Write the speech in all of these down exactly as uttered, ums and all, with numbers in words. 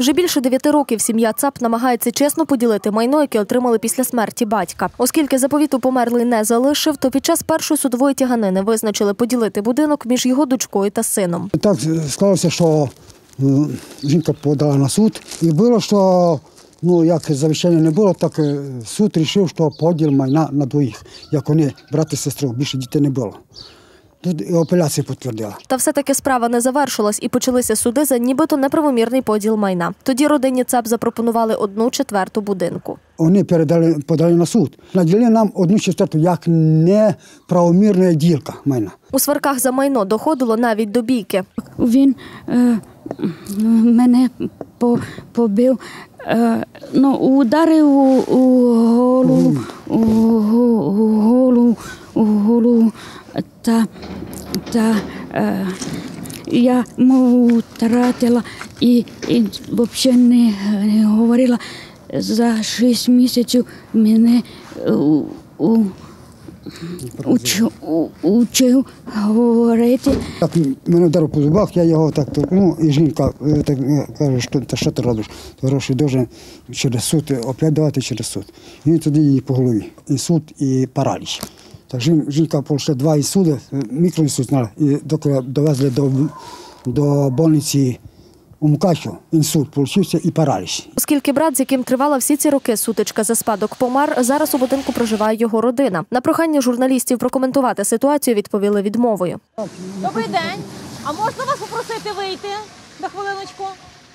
Вже більше дев'яти років сім'я Цап намагається чесно поділити майно, яке отримали після смерті батька. Оскільки заповіту померлий не залишив, то під час першої судової тяганини визначили поділити будинок між його дочкою та сином. Так склалося, що жінка подала на суд. І було, що ну, як завіщення не було, так суд вирішив, що поділ майна на двоїх. Як вони, брат і сестру, більше дітей не було. Тут і апеляція підтвердила. Та все-таки справа не завершилась і почалися суди за нібито неправомірний поділ майна. Тоді родині Цап запропонували одну четверту будинку. Вони передали, подали на суд. Наділили нам одну четверту як неправомірна ділка майна. У сварках за майно доходило навіть до бійки. Він е, мене по, побив, е, ну, ударив у, у голову, у, у голову, у голову. Та, та е, я мову втратила і, і взагалі не, не говорила. За шість місяців мене у, у, учив, у, учив говорити. Так мене вдарив по зубах, я його так торкнув, і жінка так, каже, що, що ти робиш? Ти гроші дуже через суд, опять давати через суд. Він тоді її по голові. Інсульт і параліч. Так жінка пройшла два інсульти, мікроінсульт знала, і доки довезли до, до больниці у Мукачево, інсульт получився і параліч. Оскільки брат, з яким тривала всі ці роки сутичка за спадок, помер, зараз у будинку проживає його родина. На прохання журналістів прокоментувати ситуацію відповіли відмовою. Добрий день. А можна вас попросити вийти на хвилиночку?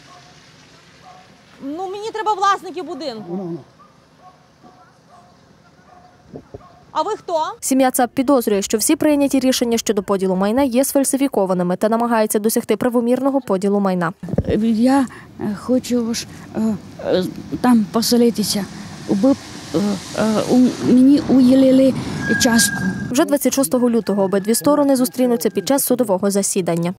Ну, мені треба власників будинку. А ви хто? Сім'я Цап підозрює, що всі прийняті рішення щодо поділу майна є сфальсифікованими та намагається досягти правомірного поділу майна. Я хочу ж там поселитися. Мені уділили частку. Вже двадцять шостого лютого обидві сторони зустрінуться під час судового засідання.